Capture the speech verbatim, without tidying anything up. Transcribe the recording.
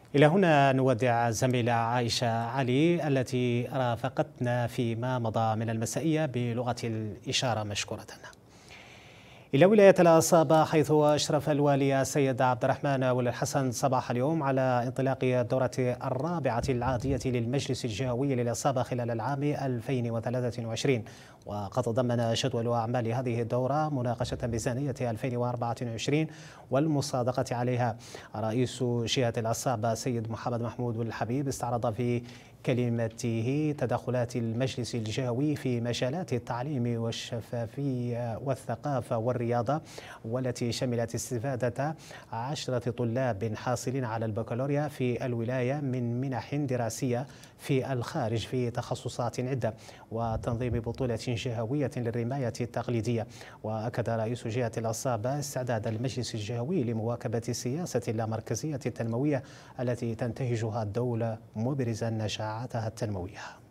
إلى هنا نودع الزميلة عائشة علي التي رافقتنا فيما مضى من المسائية بلغة الإشارة مشكورة. إلى ولاية الأصابة، حيث أشرف الوالي السيد عبد الرحمن ولي الحسن صباح اليوم على انطلاق الدورة الرابعة العادية للمجلس الجهوي للإصابة خلال العام ألفين وثلاثة وعشرين، وقد تضمن جدول أعمال هذه الدورة مناقشة ميزانية ألفين وأربعة وعشرين والمصادقة عليها. رئيس جهة الأصابة السيد محمد محمود والحبيب استعرض في كلمته تدخلات المجلس الجهوي في مجالات التعليم والشفافية والثقافة والرياضة، والتي شملت استفادة عشرة طلاب حاصلين على البكالوريا في الولاية من منح دراسية في الخارج في تخصصات عدة، وتنظيم بطولة جهوية للرماية التقليدية. وأكد رئيس جهة الأصابة استعداد المجلس الجهوي لمواكبة السياسة اللامركزية التنموية التي تنتهجها الدولة، مبرزا نجاعاتها التنموية.